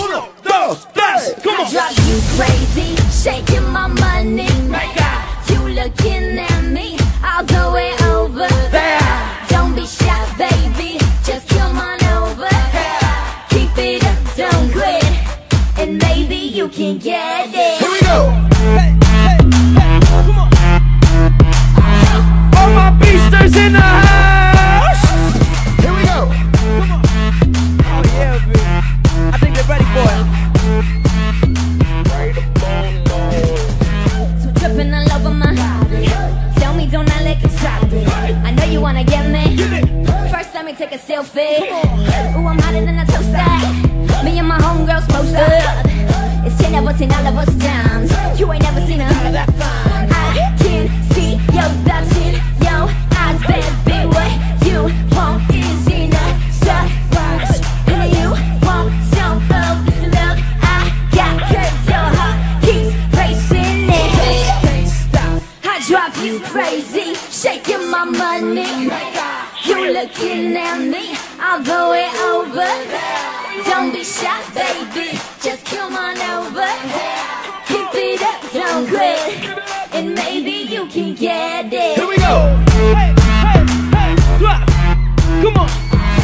Uno, dos, tres, come on. I drive you crazy, shaking my money. You looking at me, I'll go it over there. Don't be shy, baby, just come on over. Keep it up, don't quit, and maybe you can get it. Here we go. Hey, hey, hey, come on. All my beasters in the house. Here we go. Come on. Oh yeah, baby. I think they're ready for it. So dripping all over my body. Tell me, don't I look excited? I know you wanna get me. First, let me take a selfie. Ooh, I'm hotter than a toaster. Me and my homegirls posted. It's 10 of us and all of us times. You ain't never seen a that fine. I can see your thoughts in your eyes, baby. What you want is in a surprise, and you want some of this love I got, 'cause your heart keeps racing it. I drive you crazy, shaking my money. You looking at me, I'll go it over. Don't be shy, baby, just come on over. Keep it up, don't quit, and maybe you can get it. Here we go. Hey, hey, hey, drop. Come on.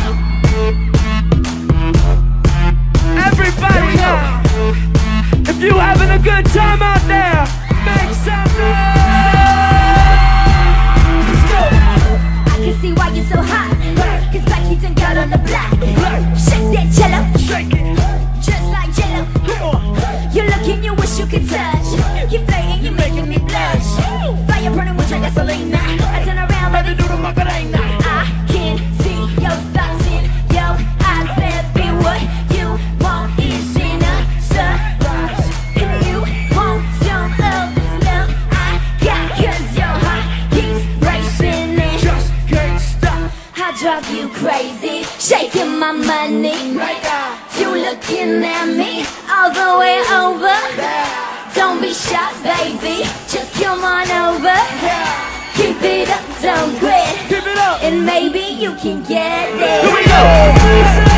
Everybody now. If you having a good time out there, make some noise. Let's go. I can see why you're so hot, 'cause back you done got on the block. Shake that jello, Shake it. just like jello. Come on. You're looking, you wish you could touch. You're fading, you're making me blush. Fire burning with your gasolina. I turn around, baby, Do the Macarena. I can see your thoughts in your eyes, baby. What you want is in a surprise, and you want some of this love I got, 'cause your heart keeps racing it. Just can't stop. I drive you crazy, shaking my money. You looking at me, all the way over. Don't be shy, baby, just come on over. Keep it up, don't quit, Give it up. and maybe you can get it. Here we go.